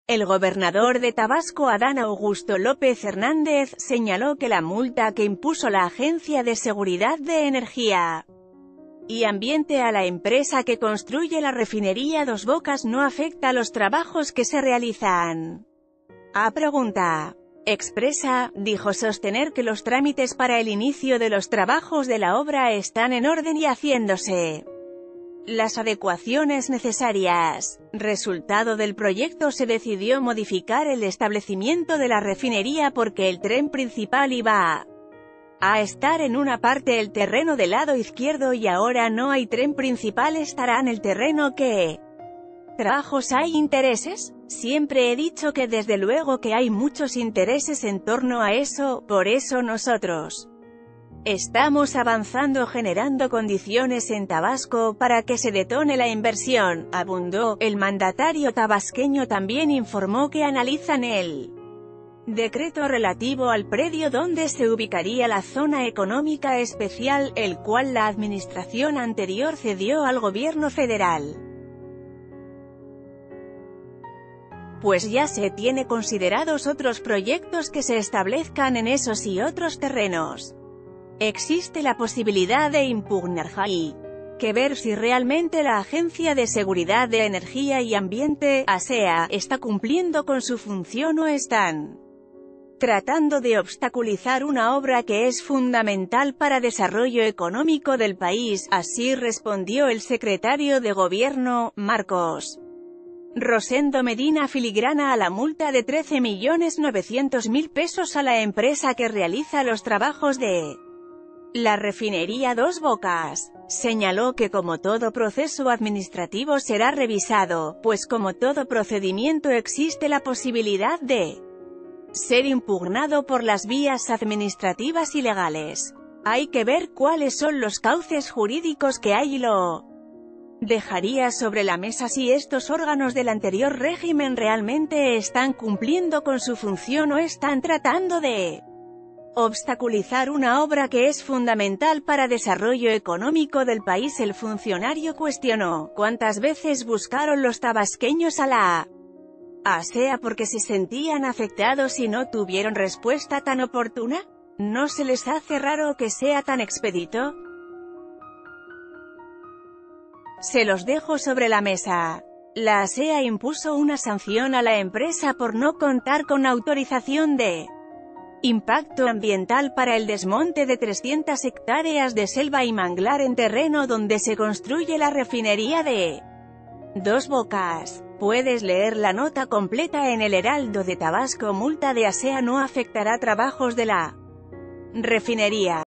El gobernador de Tabasco, Adán Augusto López Hernández, señaló que la multa que impuso la Agencia de Seguridad de Energía y Ambiente a la empresa que construye la refinería Dos Bocas no afecta a los trabajos que se realizan. A pregunta expresa, dijo sostener que los trámites para el inicio de los trabajos de la obra están en orden y haciéndose las adecuaciones necesarias. Resultado del proyecto: se decidió modificar el establecimiento de la refinería porque el tren principal iba a estar en una parte del terreno del lado izquierdo y ahora no hay tren principal, estará en el terreno que ¿trabajos hay intereses? Siempre he dicho que desde luego que hay muchos intereses en torno a eso, por eso nosotros estamos avanzando generando condiciones en Tabasco para que se detone la inversión, abundó. El mandatario tabasqueño también informó que analizan el decreto relativo al predio donde se ubicaría la zona económica especial, el cual la administración anterior cedió al gobierno federal. Pues ya se tiene considerados otros proyectos que se establezcan en esos y otros terrenos. Existe la posibilidad de impugnar. Hay que ver si realmente la Agencia de Seguridad de Energía y Ambiente, ASEA, está cumpliendo con su función o están tratando de obstaculizar una obra que es fundamental para el desarrollo económico del país. Así respondió el secretario de Gobierno, Marcos Rosendo Medina, filigrana a la multa de 13.900.000 pesos a la empresa que realiza los trabajos de la refinería Dos Bocas. Señaló que como todo proceso administrativo será revisado, pues como todo procedimiento existe la posibilidad de ser impugnado por las vías administrativas y legales. Hay que ver cuáles son los cauces jurídicos que hay y lo dejaría sobre la mesa si estos órganos del anterior régimen realmente están cumpliendo con su función o están tratando de obstaculizar una obra que es fundamental para el desarrollo económico del país. El funcionario cuestionó cuántas veces buscaron los tabasqueños a la ASEA porque se sentían afectados y no tuvieron respuesta tan oportuna. ¿No se les hace raro que sea tan expedito? Se los dejo sobre la mesa. La ASEA impuso una sanción a la empresa por no contar con autorización de impacto ambiental para el desmonte de 300 hectáreas de selva y manglar en terreno donde se construye la refinería de Dos Bocas. Puedes leer la nota completa en El Heraldo de Tabasco. Multa de ASEA no afectará trabajos de la refinería.